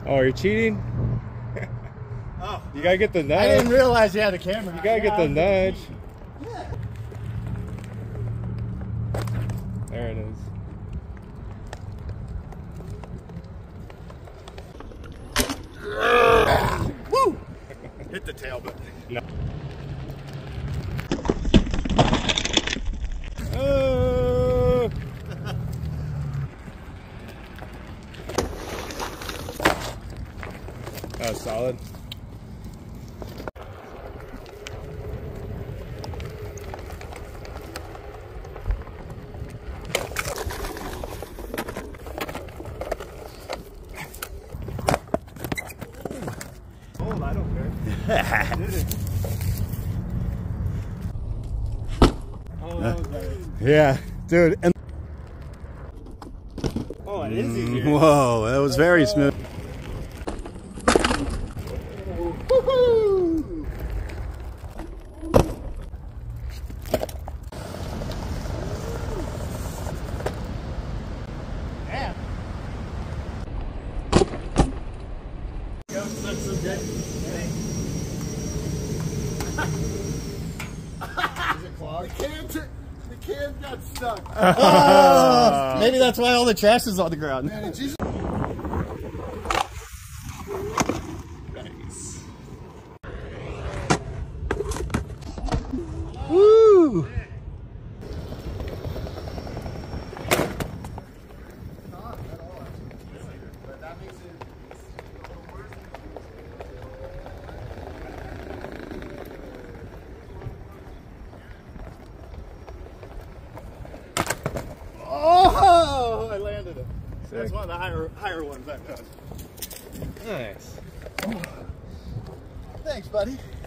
Oh, you're cheating? Oh. You gotta get the nudge. I didn't realize you had a camera. You gotta get the nudge. Yeah. There it is. Woo! Hit the tail, but No. That was solid. oh, I don't care. Did it? Oh, that was better. Yeah, dude. And Oh, it is easier. whoa, that was very smooth. Woohoo! Yeah. Go suck some dick. Is it clogged? The can got stuck. Oh, maybe that's why all the trash is on the ground. Man, it just... Nice. Woo! Oh, I landed it. Sick. That's one of the higher ones I've done. Nice. Thanks, buddy.